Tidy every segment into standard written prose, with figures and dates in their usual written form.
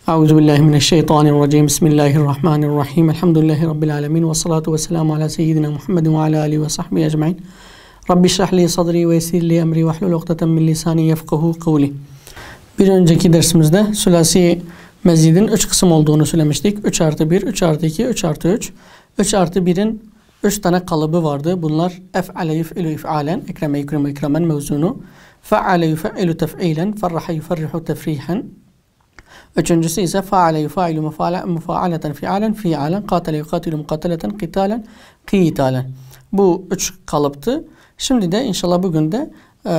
Euzubillahimineşşeytanirracim. Bismillahirrahmanirrahim. Elhamdülillahi Rabbil alemin. Ve salatu ve selamu ala seyyidina Muhammedin ve ala alihi ve sahbihi ecmain. Rabbi şrahli sadri ve yessirli emri ve hlul ukdeten min lisani yefkahu kavli. Bir önceki dersimizde sülasi mezidin 3 kısım olduğunu söylemiştik. 3 artı 1, 3 artı 2, 3 artı 3. 3 artı 1'in 3 tane kalıbı vardı. Bunlar ef'ale yuf'ilu if'alen, ekreme yukreme ikremen mevzunu. Fe'ale yuf'ilu tef'ilen, ferraha yuferrihu tefrihen. Üçüncüsü ise faale yufailu mufaaleten fialen fialen, katale yukatilu mukataleten qitalen qitalen. Bu 3 kalıptı. Şimdi de inşallah bugün de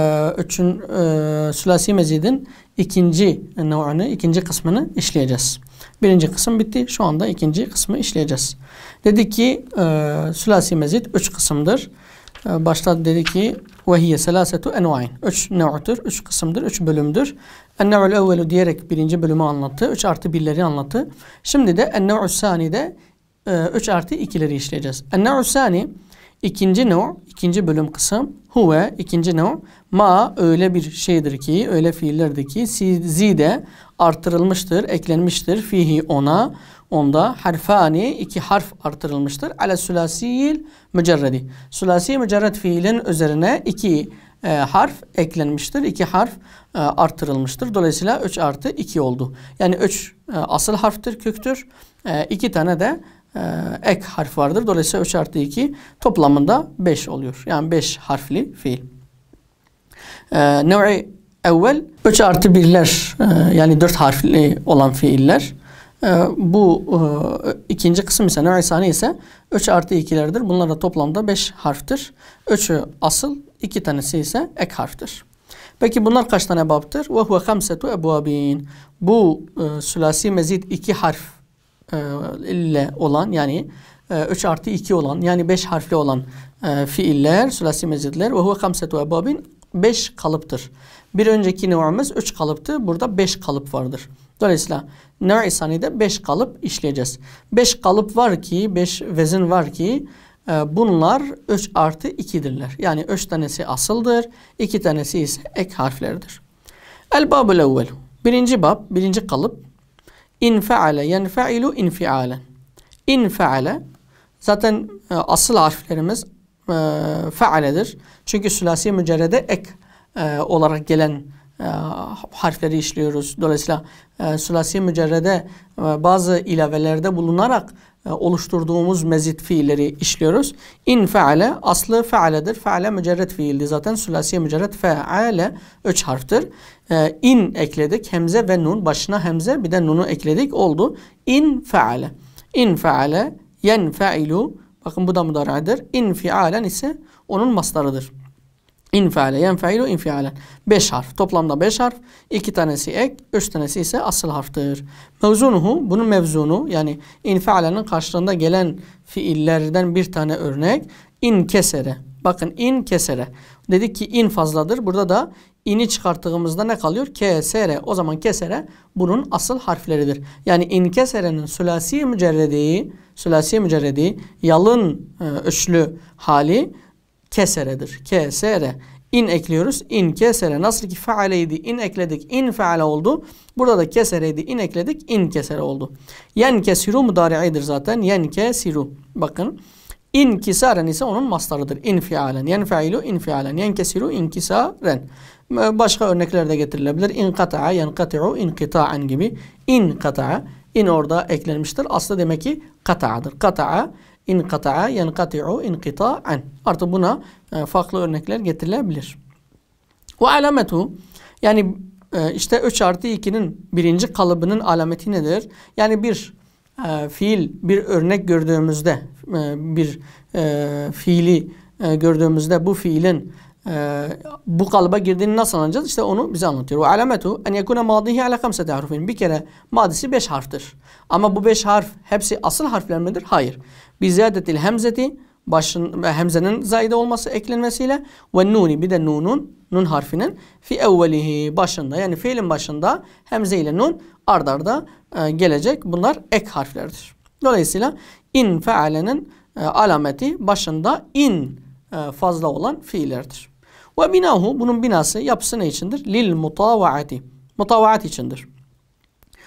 sülasi mezidin ikinci nev'ını, ikinci kısmını işleyeceğiz. Birinci kısım bitti. Şu anda ikinci kısmı işleyeceğiz. Dedi ki sülasi mezid 3 kısımdır. Başta dedi ki وَهِيَ سَلَاسَةُ اَنْوَعٍ 3 nev'tür, 3 kısımdır, 3 bölümdür. اَنْنَوْعُ الْاَوَّلُ diyerek birinci bölümü anlattı. 3 artı 1'leri anlattı. Şimdi de اَنْنَوْعُ الثَّانِ'de 3 artı 2'leri işleyeceğiz. اَنْنَوْعُ الثَّانِ ikinci nev, ikinci bölüm kısım. Huve ikinci nev. Ma öyle bir şeydir ki, öyle fiillerdir ki zide artırılmıştır, eklenmiştir. Fihi ona, onda harfani 2 harf artırılmıştır. Ale sülasiyil mücerredi. Sülasi mücerred fiilin üzerine 2 harf eklenmiştir. 2 harf artırılmıştır. Dolayısıyla 3 artı 2 oldu. Yani 3 asıl harftir, köktür. 2 tane de ek harf vardır. Dolayısıyla 3 artı 2 toplamında 5 oluyor. Yani 5 harfli fiil. Nev'i evvel 3 artı 1'ler yani 4 harfli olan fiiller. Bu ikinci kısım ise nev'i sani ise 3 artı 2'lerdir. Bunlar da toplamda 5 harftir. 3'ü asıl, 2 tanesi ise ek harftir. Peki bunlar kaç tane babdır? Ve huve hamsetu ebvabin. Bu sülasi mezid 2 harf ile olan yani 3 artı 2 olan yani 5 harfli olan fiiller, sülasi mezidler ve huve hamsetu ebvabin 5 kalıptır. Bir önceki nev'imiz 3 kalıptı. Burada 5 kalıp vardır. Dolayısıyla nev'i saniyede 5 kalıp işleyeceğiz. 5 kalıp var ki, 5 vezin var ki bunlar 3 artı 2'dirler. Yani 3 tanesi asıldır, 2 tanesi ise ek harflerdir. El-babul evvel. Birinci bab, birinci kalıp. İn feale yenfeilu infialen. İn feale zaten asıl harflerimiz fealedir. Çünkü sülasi mücerrede ek olarak gelen harfleri işliyoruz. Dolayısıyla sülasi mücerrede bazı ilavelerde bulunarak oluşturduğumuz mezid fiilleri işliyoruz. İn feale aslı fealedir. Feale mücerred fiildi. Zaten sülasi mücerred feale 3 harftir. İn ekledik. Hemze ve nun. Başına hemze bir de nunu ekledik. Oldu. İn feale. İn feale yenfeilu. Bakın bu da mudari'dir. İnfialen ise onun mastarıdır. İnfiale, yenfeilu, infialen. 5 harf. Toplamda 5 harf. 2 tanesi ek, 3 tanesi ise asıl harftir. Mevzunuhu, bunun mevzunu yani infialenin karşılığında gelen fiillerden bir tane örnek. İn kesere. Bakın in kesere. Dedik ki in fazladır. Burada da ini çıkarttığımızda ne kalıyor? Kesere. O zaman kesere bunun asıl harfleridir. Yani in keserenin sülasi mücerredi yalın üçlü hali keseredir. Kesere. İn ekliyoruz. İn kesere. Nasıl ki fealeydi. İn ekledik. İn feale oldu. Burada da kesereydi. İn ekledik. İn kesere oldu. Yen kesiru mudari'idir zaten. Yen kesiru. Bakın. İn kisaren ise onun mastarıdır. İnfialen. Yen feilu infialen. Yen kesiru inkisaren. Başka örnekler de getirilebilir. İnkata'a, yenkati'u, inkita'en gibi. İnkata'a. İn orada eklenmiştir. Aslı demek ki kata'adır. Kata'a. İnkata'a, yenkati'u, inkita'en. Artık buna farklı örnekler getirilebilir. Ve alametu yani işte 3 artı 2'nin birinci kalıbının alameti nedir? Yani bir fiil, bir örnek gördüğümüzde, bir fiili gördüğümüzde bu fiilin bu kalıba girdiğini nasıl anlayacağız? İşte onu bize anlatıyor. Ve alametu en yekune madihi ala 5 harfin. Bir kere madisi 5 harftir. Ama bu 5 harf hepsi asıl harfler midir? Hayır. Biziyadetil hemzeti hemzenin zaide olması eklenmesiyle ve nuni bir de nun harfinin fi evvelihi başında yani fiilin başında hemze ile nun ard arda gelecek. Bunlar ek harflerdir. Dolayısıyla in fealenin alameti başında in fazla olan fiillerdir. Ve binahu bunun binası yapısı ne içindir? Lil mutavaati. Mutavaat içindir.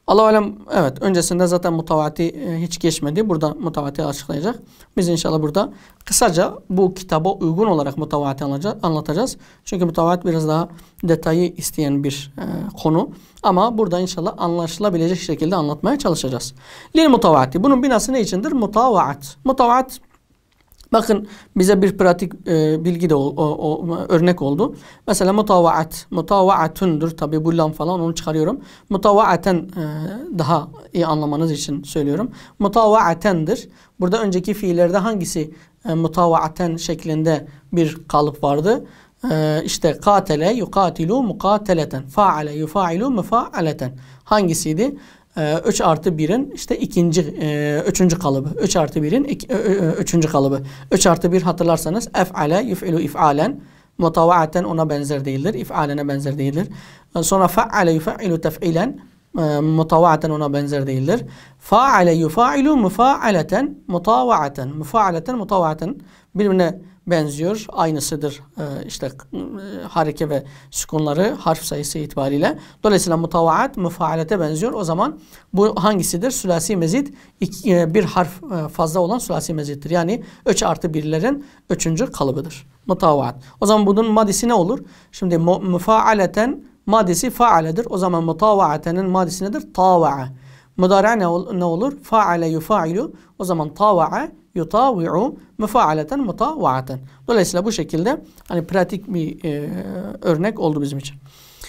Allah alem, evet, öncesinde zaten mutavati hiç geçmedi. Burada mutavati açıklayacak. Biz inşallah burada kısaca bu kitaba uygun olarak mutavati anlatacağız. Çünkü mutavati biraz daha detayı isteyen bir konu. Ama burada inşallah anlaşılabilecek şekilde anlatmaya çalışacağız. Lil mutavati. Bunun binası ne içindir? Mutavaat. Mutavaat, bakın bize bir pratik bilgi de örnek oldu. Mesela mutavaat, mutavaatundur. Tabi bu lam falan onu çıkarıyorum. Mutavaaten daha iyi anlamanız için söylüyorum. Mutavaatendir. Burada önceki fiillerde hangisi mutavaaten şeklinde bir kalıp vardı? İşte katele, yukatilu, mukateleten. Faale, yufailu, mufaaleten. Hangisiydi? 3 artı 1'in işte üçüncü kalıbı. 3 artı 1'in üçüncü kalıbı. 3 artı 1 hatırlarsanız ef'ale, yuf'ilu if'alen. Mutavaaten ona benzer değildir. İf'alene benzer değildir. Sonra fa'ale, yuf'ilu tef'ilen. Mutavaaten ona benzer değildir. Fa'ale, yufa'ilu, mufa'aleten. Mutavaaten. Mufa'aleten, mutavaaten. Birbirine benziyor. Aynısıdır. İşte hareke ve sükunları harf sayısı itibariyle. Dolayısıyla mutavaat mufaalete benziyor. O zaman bu hangisidir? Sülasi mezid, bir harf fazla olan sülasi mezittir. Yani 3 artı 1'lerin 3. kalıbıdır. Mutavaat. O zaman bunun madisi ne olur? Şimdi mufaaleten madisi faaledir. O zaman mutavaatenin madisi nedir? Tava'a. Mudari'a ne olur? Faale yufailu. O zaman tava'a yutavi'u mufaaleten mutavaaten. Dolayısıyla bu şekilde hani pratik bir örnek oldu bizim için.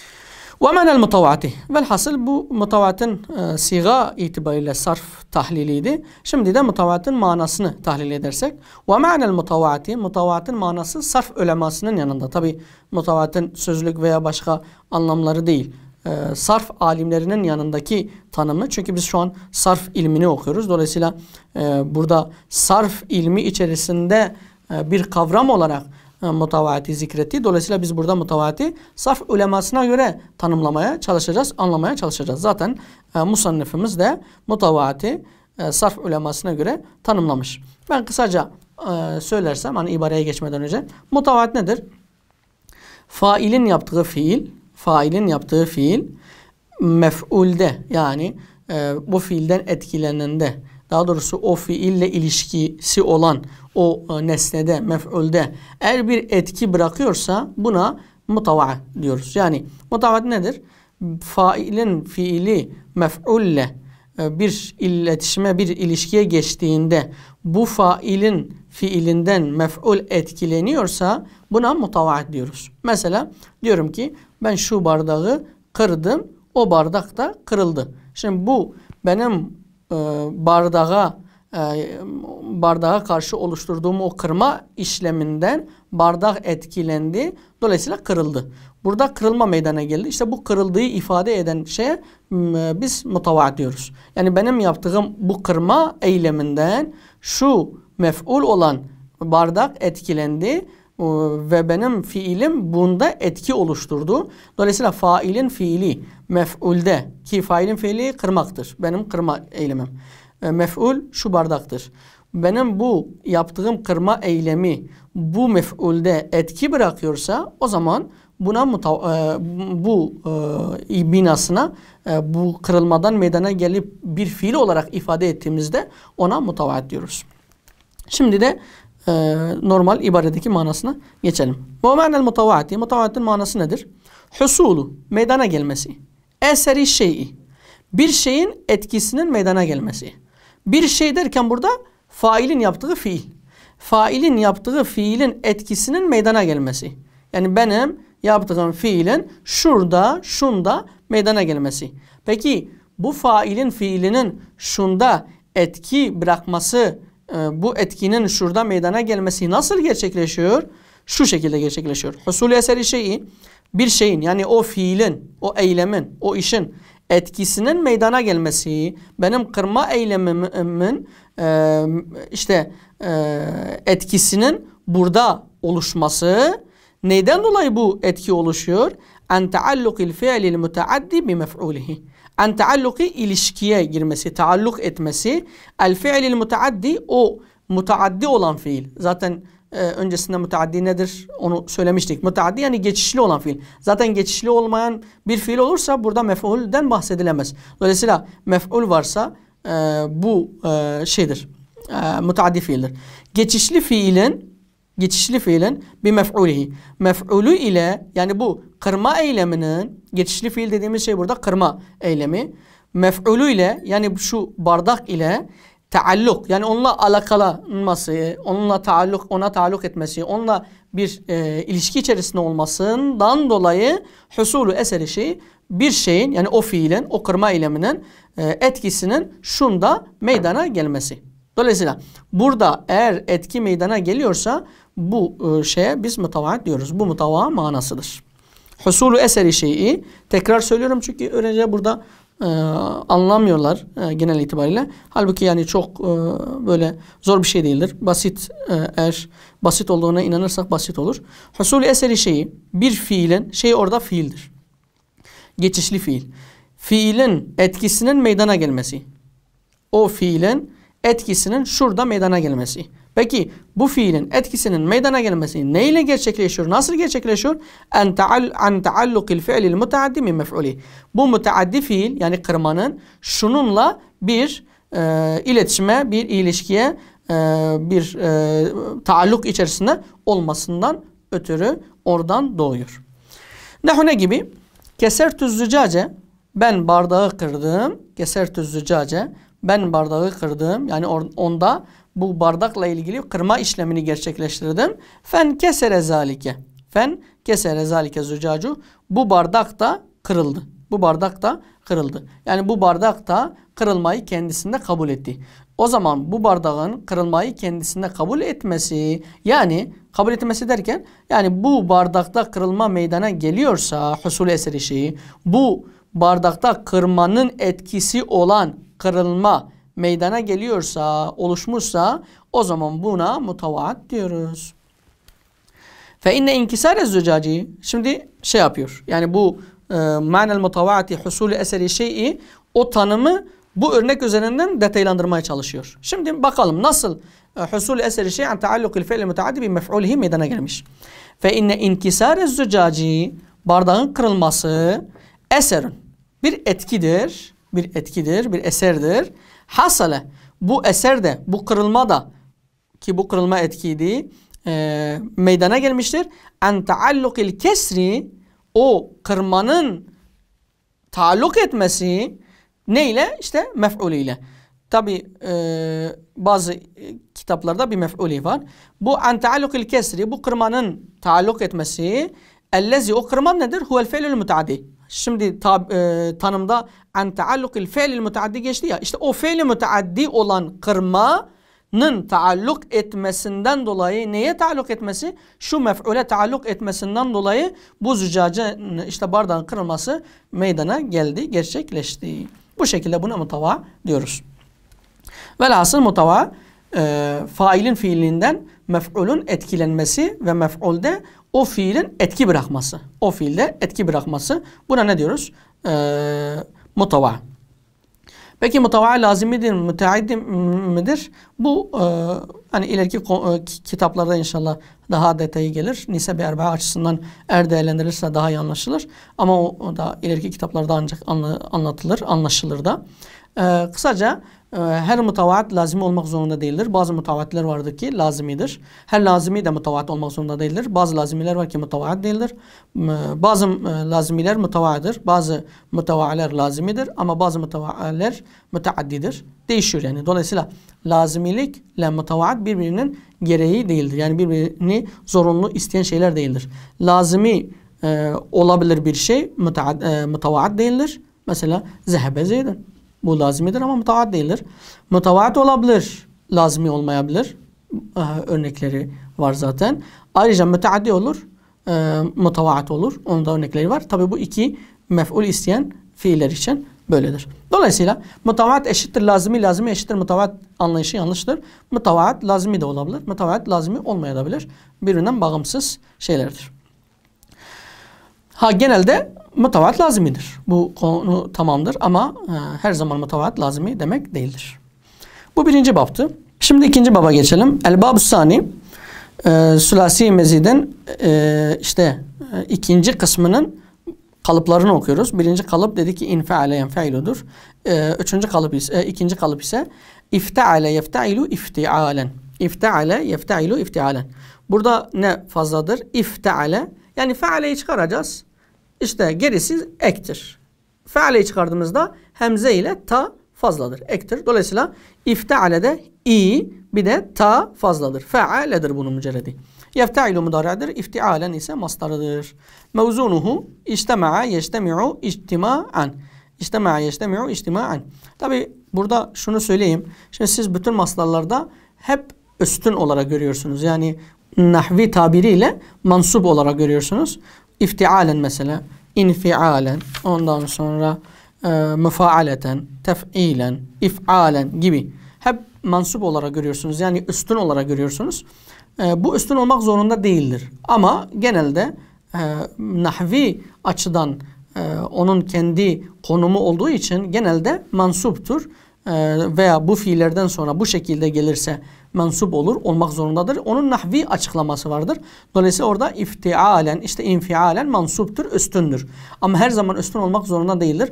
Ve menel mutavati. Velhasıl bu mutavatin siga itibariyle sarf tahliliydi. Şimdi de mutavatin manasını tahlil edersek. Ve menel mutavati. Mutavatin manası sarf ulemasının yanında. Tabi mutavatin sözlük veya başka anlamları değil. Sarf alimlerinin yanındaki tanımı. Çünkü biz şu an sarf ilmini okuyoruz. Dolayısıyla burada sarf ilmi içerisinde bir kavram olarak mutavati zikretti. Dolayısıyla biz burada mutavati sarf ulemasına göre tanımlamaya çalışacağız, anlamaya çalışacağız. Zaten musannifimiz de mutavati sarf ulemasına göre tanımlamış. Ben kısaca söylersem hani ibareye geçmeden önce mutavat nedir? Failin yaptığı fiil mef'ulde, yani bu fiilden etkilenende, daha doğrusu o fiille ilişkisi olan o nesnede, mef'ulde eğer bir etki bırakıyorsa buna mutavaat diyoruz. Yani mutavaat nedir? Failin fiili mef'ulle bir iletişime, bir ilişkiye geçtiğinde bu failin fiilinden mef'ul etkileniyorsa buna mutavaat diyoruz. Mesela diyorum ki ben şu bardağı kırdım, o bardak da kırıldı. Şimdi bu benim bardağa karşı oluşturduğum o kırma işleminden bardak etkilendi. Dolayısıyla kırıldı. Burada kırılma meydana geldi. İşte bu kırıldığı ifade eden şeye biz mutavaat diyoruz. Yani benim yaptığım bu kırma eyleminden şu mef'ul olan bardak etkilendi ve benim fiilim bunda etki oluşturdu. Dolayısıyla failin fiili mef'ulde, ki failin fiili kırmaktır. Benim kırma eylemim. Mef'ul şu bardaktır. Benim bu yaptığım kırma eylemi bu mef'ulde etki bırakıyorsa o zaman buna bu binasına bu kırılmadan meydana gelip bir fiil olarak ifade ettiğimizde ona mutavaat diyoruz. Şimdi de normal ibaredeki manasına geçelim. Bu manel mutavaati. Mutavaatin manası nedir? Husulu, meydana gelmesi. Eseri şeyi, bir şeyin etkisinin meydana gelmesi. Bir şey derken burada failin yaptığı fiil. Failin yaptığı fiilin etkisinin meydana gelmesi. Yani benim yaptığım fiilin şurada, şunda meydana gelmesi. Peki bu failin fiilinin şunda etki bırakması, bu etkinin şurada meydana gelmesi nasıl gerçekleşiyor? Şu şekilde gerçekleşiyor. Husul eseri şeyi, bir şeyin, yani o fiilin, o eylemin, o işin etkisinin meydana gelmesi, benim kırma eylemimin etkisinin burada oluşması. Neyden dolayı bu etki oluşuyor? En taallukil fi'lil muteaddi bi mef'ulihi. En taalluki ilişkiye girmesi, taalluk etmesi. El fi'lil muteaddi, o mutaaddi olan fiil. Zaten öncesinde müteaddi nedir? Onu söylemiştik. Müteaddi yani geçişli olan fiil. Zaten geçişli olmayan bir fiil olursa burada mef'ulden bahsedilemez. Dolayısıyla mef'ul varsa bu şeydir. Müteaddi fiildir. Geçişli fiilin bir mef'ulihi. Mef'ulü ile yani bu kırma eyleminin, geçişli fiil dediğimiz şey burada kırma eylemi. Mef'ulü ile yani şu bardak ile taalluk yani onunla alakalanması, ona taalluk etmesi, onunla bir ilişki içerisinde olmasından dolayı husulü eseri şey bir şeyin yani o fiilin, o kırma eyleminin etkisinin şunda meydana gelmesi. Dolayısıyla burada eğer etki meydana geliyorsa bu şeye biz mutavaat diyoruz. Bu mutavaat manasıdır. Husulü eseri şeyi tekrar söylüyorum çünkü öğrenciler burada anlamıyorlar genel itibariyle. Halbuki yani çok böyle zor bir şey değildir. Basit eğer basit olduğuna inanırsak basit olur. Husulü eseri şeyi bir fiilin şey orada fiildir. Geçişli fiil. Fiilin etkisinin meydana gelmesi. O fiilin etkisinin şurada meydana gelmesi. Peki bu fiilin etkisinin meydana gelmesi neyle gerçekleşiyor? Nasıl gerçekleşiyor? En taallukil fi'lil mutaaddi min mef'uli. Bu mutaaddi fiil yani kırmanın şununla bir iletişime, bir ilişkiye, bir taalluk içerisinde olmasından ötürü oradan doğuyor. Ne gibi? Kesertü zücace ben bardağı kırdım. Kesertü zücace ben bardağı kırdım. Yani onda bu bardakla ilgili kırma işlemini gerçekleştirdim. Fen kesere zalike. Fen kesere zalike zücacu. Bu bardak da kırıldı. Bu bardak da kırıldı. Yani bu bardak da kırılmayı kendisinde kabul etti. O zaman bu bardağın kırılmayı kendisinde kabul etmesi yani kabul etmesi derken yani bu bardakta kırılma meydana geliyorsa husul eseri şeyi bu bardakta kırmanın etkisi olan kırılma meydana geliyorsa, oluşmuşsa o zaman buna mutavaat diyoruz. Fe inne inkisare zücaci şimdi şey yapıyor. Yani bu manel mutavaati husulü eseri şeyi o tanımı bu örnek üzerinden detaylandırmaya çalışıyor. Şimdi bakalım nasıl husulü eseri şey an taallukil fi'l mutaaddi bi mef'ulihi meydana gelmiş. Fe inne inkisare zücaci bardağın kırılması eserun bir etkidir, bir eserdir. Hasale bu eserde, bu kırılma da ki bu kırılma etkiydi meydana gelmiştir. En taallukil kesri o kırmanın taalluk etmesi neyle? İşte mef'ul ile. Tabi bazı kitaplarda bir mef'uli var. Bu en taallukil kesri bu kırmanın taalluk etmesi ellezi o kırman nedir? Huvel fi'lül mutaaddi. Şimdi tanımda en taallukil fi'lil mutaaddi geçti ya. İşte o fi'li mutaaddi olan kırmanın taalluk etmesinden dolayı neye taalluk etmesi? Şu mef'ule taalluk etmesinden dolayı bu züccacın işte bardağın kırılması meydana geldi, gerçekleşti. Bu şekilde buna mutava diyoruz. Velhasıl mutava failin fiilinden mef'ulun etkilenmesi ve mef'ulde o fiilin etki bırakması. O fiilde etki bırakması. Buna ne diyoruz? Mutava. Peki mutava lazimidir, müteaddi midir? Bu hani ileriki kitaplarda inşallah daha detayı gelir. Nisebe erba'a açısından eğer değerlendirilirse daha iyi anlaşılır. Ama o da ileriki kitaplarda ancak anlatılır, anlaşılır da. Kısaca her mutavaat lazimi olmak zorunda değildir. Bazı mutavaatler vardır ki lazimidir. Her lazimi de mutavaat olmak zorunda değildir. Bazı lazimiler var ki mutavaat değildir. Bazı lazimiler mutavaatdır. Bazı mutavaaler lazimidir. Ama bazı mutavaaler müteaddidir. Değişiyor yani. Dolayısıyla lazimilikle mutavaat birbirinin gereği değildir. Yani birbirini zorunlu isteyen şeyler değildir. Lazimi olabilir bir şey mutavaat değildir. Mesela zehebe zeydin. Bu lazimidir ama mutavaat değildir. Mutavaat olabilir, lazimi olmayabilir. Örnekleri var zaten. Ayrıca müteaddi olur, mutavaat olur. Onun da örnekleri var. Tabi bu iki mef'ul isteyen fiiller için böyledir. Dolayısıyla mutavaat eşittir lazimi, lazimi eşittir mutavaat anlayışı yanlıştır. Mutavaat lazimi de olabilir, mutavaat lazimi olmayabilir. Birbirinden bağımsız şeylerdir. Genelde mutavaat lazimidir. Bu konu tamamdır ama her zaman mutavaat lazimi demek değildir. Bu birinci baptı. Şimdi ikinci baba geçelim. El-Bab-ı Sani. Sülasi mezidin ikinci kısmının kalıplarını okuyoruz. Birinci kalıp dedi ki infeale yenfeiludur. İkinci kalıp ise ifteale yefteilu iftialen. İfteale yefteilu iftialen. Burada ne fazladır? İfteale, yani fealeyi çıkaracağız. İşte gerisi ektir. Fealeyi çıkardığımızda hemze ile ta fazladır. Ektir. Dolayısıyla ifteale'de i bir de ta fazladır. Fealedir bunun mücerredi. Yeftailu mudari'dir. İftialen ise mastarıdır. Mevzunuhu istema'a yeştemi'u içtima'an. İstema'a yeştemi'u içtima'an. Tabi burada şunu söyleyeyim. Şimdi siz bütün mastarlarda hep üstün olarak görüyorsunuz. Yani nahvi tabiriyle mansup olarak görüyorsunuz. İftialen mesela, infialen, ondan sonra müfaaleten, tef'ilen, if'alen gibi hep mansup olarak görüyorsunuz. Yani üstün olarak görüyorsunuz. Bu üstün olmak zorunda değildir. Ama genelde nahvi açıdan onun kendi konumu olduğu için genelde mansuptur. Veya bu fiillerden sonra bu şekilde gelirse mensup olur, olmak zorundadır. Onun nahvi açıklaması vardır. Dolayısıyla orada iftialen, işte infialen mansuptur, üstündür. Ama her zaman üstün olmak zorunda değildir.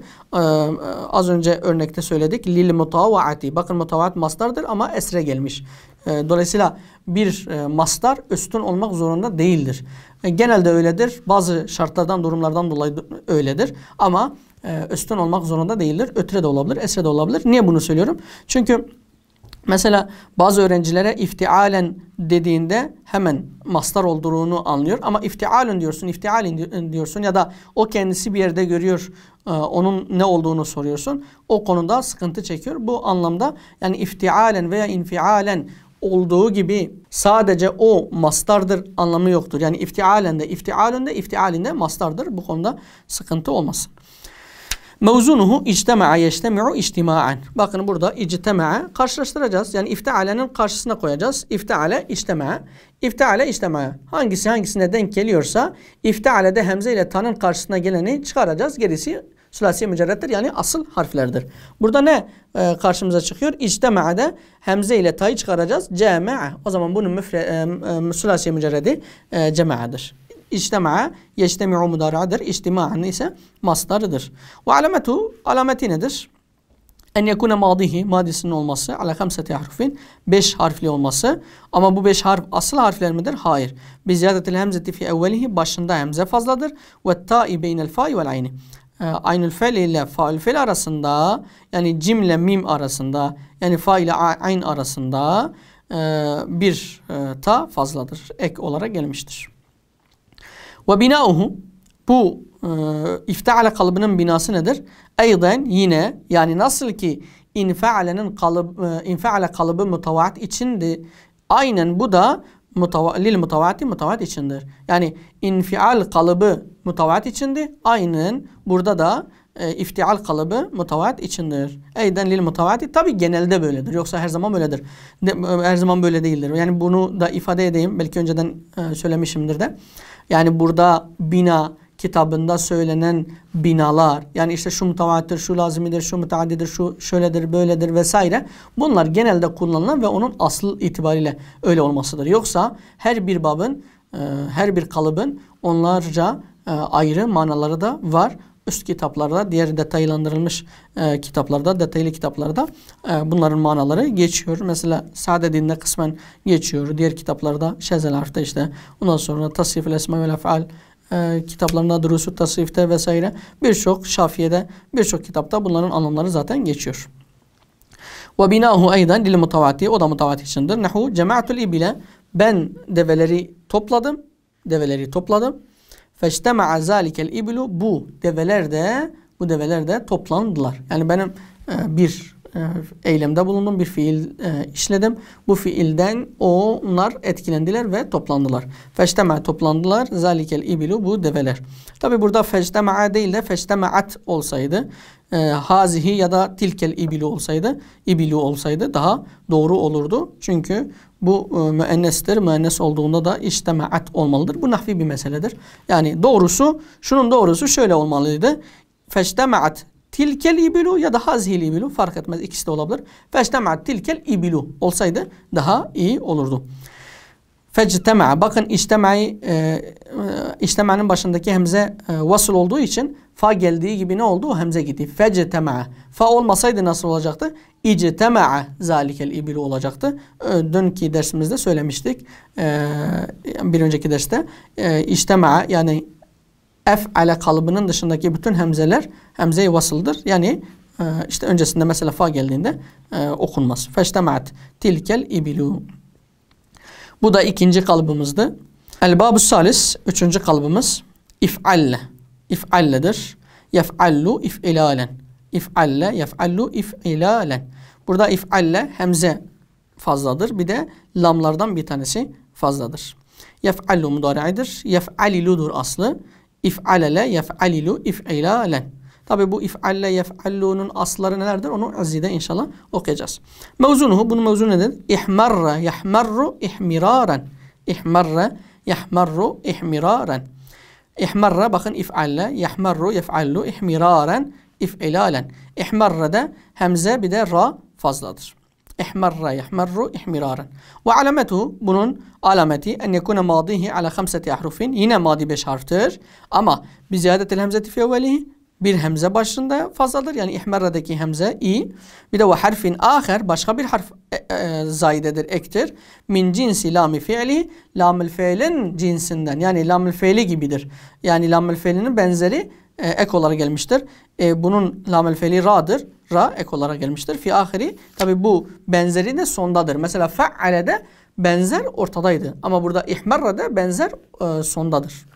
Az önce örnekte söyledik. Lil mutavaati. Bakın mutavaat mastardır ama esre gelmiş. Dolayısıyla bir mastar üstün olmak zorunda değildir. Genelde öyledir. Bazı şartlardan, durumlardan dolayı öyledir. Ama üstün olmak zorunda değildir. Ötre de olabilir, esre de olabilir. Niye bunu söylüyorum? Çünkü mesela bazı öğrencilere iftialen dediğinde hemen mastar olduğunu anlıyor. Ama iftialun diyorsun, iftialin diyorsun ya da o kendisi bir yerde görüyor, onun ne olduğunu soruyorsun. O konuda sıkıntı çekiyor. Bu anlamda yani iftialen veya infialen olduğu gibi sadece o mastardır anlamı yoktur. Yani iftialen de, iftialun de, iftialin de mastardır. Bu konuda sıkıntı olmasın. Mevzunuhu ictema'a yeştemi'u içtima'an. Bakın burada ictema'a karşılaştıracağız. Yani iftialenin karşısına koyacağız. İftiale içtema'a. İftiale içtema'a. Hangisi hangisine denk geliyorsa iftiale'de hemze ile ta'nın karşısına geleni çıkaracağız. Gerisi sülasi mücerrettir. Yani asıl harflerdir. Burada ne karşımıza çıkıyor? İçtema'da hemze ile ta'yı çıkaracağız. Cema'a. O zaman bunun sülasi mücerredi cema'adır. İçtema'a yeştemi'u mudari'adır. İçtima'an ise mastarıdır. Ve alameti nedir? En yekune madihi, madisinin olması, ala hamseti harfin, 5 harfli olması. Ama bu 5 harf asıl harfler midir? Hayır. Bi ziyadetil hemzeti fi evvelihi, başında hemze fazladır. Ve ta'i beynel fa'i vel ayni. Aynül fel ile fa'ül fel arasında, yani cim ile mim arasında, yani fa ile ayn arasında bir ta fazladır. Ek olarak gelmiştir. Ve binauhu, bu ifteale kalıbının binası nedir? Eyden yine, yani nasıl ki infeale kalıbı mutavaat içindi, aynen bu da lil mutavaat içindir. Yani infial kalıbı mutavaat içindi, aynen burada da iftial kalıbı mutavaat içindir. Eyden lil mutavaati, tabi genelde böyledir. Yoksa her zaman böyledir. Her zaman böyle değildir. Yani bunu da ifade edeyim. Belki önceden söylemişimdir de. Yani burada bina kitabında söylenen binalar, yani işte şu mutavaattir, şu lazimidir, şu müteaddidir, şu şöyledir, böyledir vesaire. Bunlar genelde kullanılan ve onun asıl itibariyle öyle olmasıdır. Yoksa her bir babın, her bir kalıbın onlarca ayrı manaları da var. Üst kitaplarda, diğer detaylandırılmış kitaplarda, detaylı kitaplarda bunların manaları geçiyor. Mesela Sade Din'de kısmen geçiyor. Diğer kitaplarda Şezel Harf'te işte. Ondan sonra Tasrif-ül Esma vel Ef'al kitaplarında, Durus-u Tasrif'te vesaire birçok Şafiye'de, birçok kitapta bunların anlamları zaten geçiyor. Ve binahu eyden lil mutavati, o da mutavati içindir. Nahu cema'tul ibile, ben develeri topladım. Feştema'a zalikel ibilu, bu develer de toplandılar. Yani benim bir eylemde bulundum, bir fiil işledim. Bu fiilden onlar etkilendiler ve toplandılar. Feştema'a, toplandılar. Zalikel ibilu, bu develer. Tabi burada feştema'a değil de feştemaat olsaydı, hazihi ya da tilkel ibilu olsaydı daha doğru olurdu. Çünkü bu müennestir. Müennes olduğunda da iştemaat olmalıdır. Bu nahvi bir meseledir. Yani şunun doğrusu şöyle olmalıydı. Feştemaat tilkel ibilu ya da hazihil ibilu, fark etmez, ikisi de olabilir. Feştemaat tilkel ibilu olsaydı daha iyi olurdu. Fectema'a. Bakın içtema'nın başındaki hemze vasıl olduğu için fa geldiği gibi ne oldu? O hemze gitti. Fectema'a. Fa olmasaydı nasıl olacaktı? İctema'a zalikel ibilu olacaktı. Dünkü dersimizde söylemiştik. Bir önceki derste. İctema'a yani ef'ale kalıbının dışındaki bütün hemzeler hemze-i vasıldır. Yani işte öncesinde mesela fa geldiğinde okunmaz. Fectemaat tilkel ibilu. Bu da ikinci kalıbımızdı. El-Babus Salis, üçüncü kalıbımız if'alle. İf'alledir. Yef'allu if'ilalen. İf'alle, yef'allu if'ilalen. Burada if'alle hemze fazladır. Bir de lamlardan bir tanesi fazladır. Yef'allu mudari'idir. Yef'aliludur aslı. İf'alele, yef'alilu if'ilalen. Tabi bu if'alle, yef'allu'nun asları nelerdir? Onu azide inşallah okuyacağız. Mevzunuhu, bunun mevzu nedir? İhmarra, yahmarru, ihmiraren. İhmarra, yahmarru, ihmiraren. İhmarra, bakın if'alle, yahmarru, yef'allu, ihmiraren, if'ilalen. İhmarra'da hemze bir de ra fazladır. İhmarra, yahmarru, ihmiraren. Ve alametuhu, bunun alameti en yekune madihi ala 5 ahrufin. Yine madi 5 harftir. Ama bi ziyadetil hemzeti fi evvelihi, bir hemze başında fazladır. Yani ihmarra'daki hemze i. Bir de ve harfin aher, başka bir harf zaidedir, ektir. Min cinsi lam-ı fi'li, lam-ı fiilin cinsinden. Yani lam-ı fiili gibidir. Yani lam-ı fiilinin benzeri ek olarak gelmiştir. Bunun lam-ı fiili ra'dır. Ra ek olarak gelmiştir. Fi ahiri, tabi bu benzeri de sondadır. Mesela fe'ale'de benzer ortadaydı. Ama burada ihmarra'da benzer sondadır.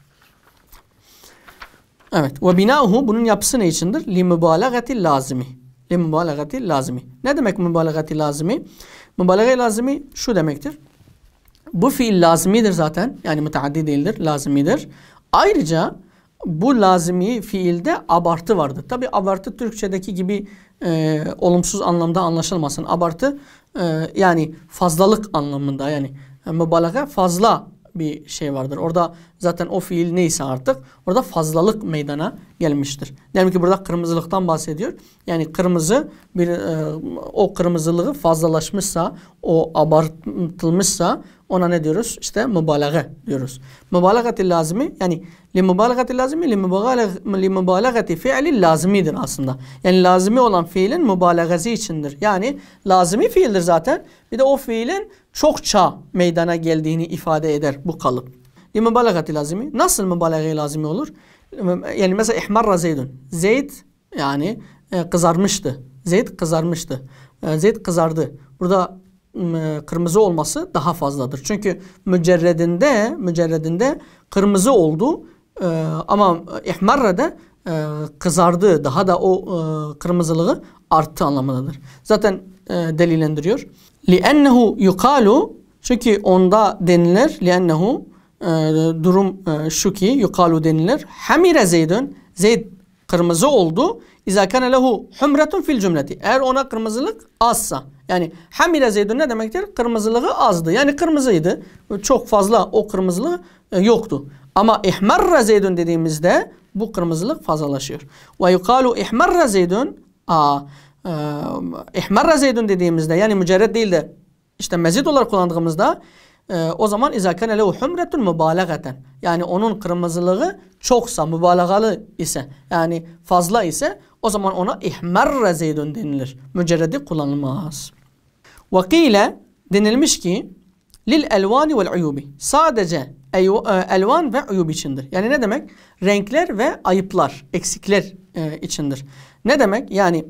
Evet. Ve binauhu, bunun yapısı ne içindir? Li mübalagatil lazimi. Li mübalagatil lazimi. Ne demek mübalagatil lazimi? Mübalagatil lazimi şu demektir. Bu fiil lazimidir zaten. Yani müteaddi değildir. Lazimidir. Ayrıca bu lazimi fiilde abartı vardır. Tabi abartı Türkçedeki gibi olumsuz anlamda anlaşılmasın. Abartı yani fazlalık anlamında, yani mübalağa fazla bir şey vardır. Orada zaten o fiil neyse artık orada fazlalık meydana gelmiştir. Demek ki burada kırmızılıktan bahsediyor. Yani kırmızı o kırmızılığı fazlalaşmışsa, o abartılmışsa ona ne diyoruz? İşte mübalağa diyoruz. Mübalagatil lazimi, yani li mübalagatil lazimi li mübalagati fi'li lazimidir aslında. Yani lazimi olan fiilin mübalagası içindir. Yani lazimi fiildir zaten. Bir de o fiilin çokça meydana geldiğini ifade eder bu kalıp. Li mübalagatil lazimi. Nasıl mübalagayı lazimi olur? Yani mesela ihmarra Zeydun. Zeyd yani kızarmıştı. Zeyd kızarmıştı. Zeyd kızardı. Burada kırmızı olması daha fazladır. Çünkü mücerredinde kırmızı oldu ama ihmarra'da kızardı. Daha da o kırmızılığı arttı anlamındadır. Zaten delillendiriyor. لِأَنَّهُ yukalu, çünkü onda denilir. لِأَنَّهُ durum şu ki yukalu denilir. Hamire Zeydun, Zeyd kırmızı oldu. İzâ kâne lehu humretun fil cümleti. Eğer ona kırmızılık azsa. Yani hamire Zeydun ne demektir? Kırmızılığı azdı. Yani kırmızıydı. Çok fazla o kırmızılığı yoktu. Ama ihmarra Zeydun dediğimizde bu kırmızılık fazlalaşıyor. Ve yukalu ihmarra Zeydun. İhmarra Zeydun dediğimizde, yani mücerred değil de işte mezid olarak kullandığımızda o zaman izâ kâne lehu humretun mübalağaten. Yani onun kırmızılığı çoksa, mübalağalı ise, yani fazla ise o zaman ona ihmarra Zeydun denilir. Mücerredi kullanılmaz. Vakile denilmiş ki lil elvani vel uyubi. Sadece elvan ve uyub içindir. Yani ne demek? Renkler ve ayıplar, eksikler içindir. Ne demek? Yani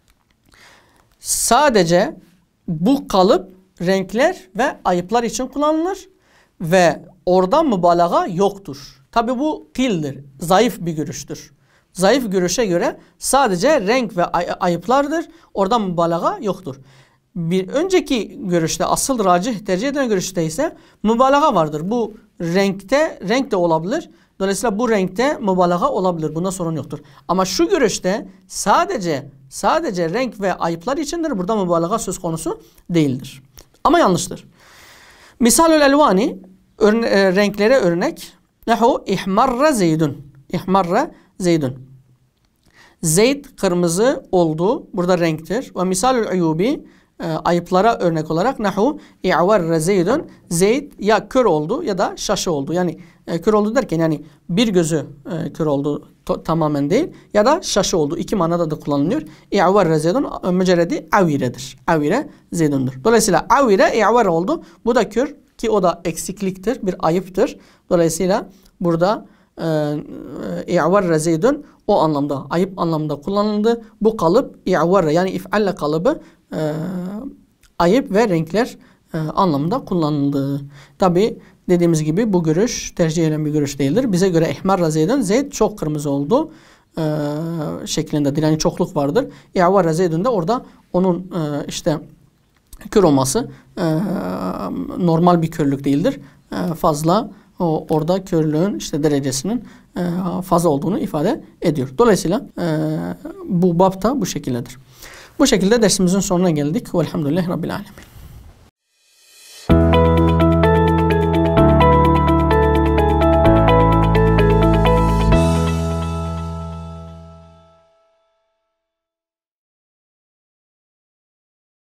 sadece bu kalıp renkler ve ayıplar için kullanılır ve oradan mübalağa yoktur. Tabi bu kildir, zayıf bir görüştür. Zayıf görüşe göre sadece renk ve ayıplardır. Oradan mübalağa yoktur. Bir önceki görüşte, asıl racih tercih edilen görüşte ise mübalağa vardır. Bu renk de olabilir. Dolayısıyla bu renkte mübalağa olabilir. Bunda sorun yoktur. Ama şu görüşte sadece renk ve ayıplar içindir. Burada mübalağa söz konusu değildir. Ama yanlıştır. Misalül elvani, renklere örnek. Nehu ihmarra Zeydun. İhmarra Zeydun. Zeyd kırmızı oldu. Burada renktir. Ve misalül uyubi, ayıplara örnek olarak nahu i'varra Zeydun, Zeyd ya kör oldu ya da şaşı oldu. Yani kör oldu derken yani bir gözü kör oldu tamamen değil ya da şaşı oldu. İki manada da kullanılıyor. İ'varra Zeydun mücerredi aviredir. Avire Zeydun'dur. Dolayısıyla avire i'var oldu. Bu da kör ki o da eksikliktir, bir ayıptır. Dolayısıyla burada i'varra Zeydun o anlamda, ayıp anlamda kullanıldı. Bu kalıp i'varra yani if'alle kalıbı ayıp ve renkler anlamında kullanıldı. Tabi dediğimiz gibi bu görüş tercih edilen bir görüş değildir. Bize göre ihmarra Zeydun, Zeyd çok kırmızı oldu şeklinde yani çokluk vardır. İ'varra Zeydun da orada onun işte kör olması normal bir körlük değildir. Fazla orada körlüğün işte derecesinin fazla olduğunu ifade ediyor. Dolayısıyla bu bab da bu şekildedir. Bu şekilde dersimizin sonuna geldik. Velhamdülillahi Rabbil Alemin.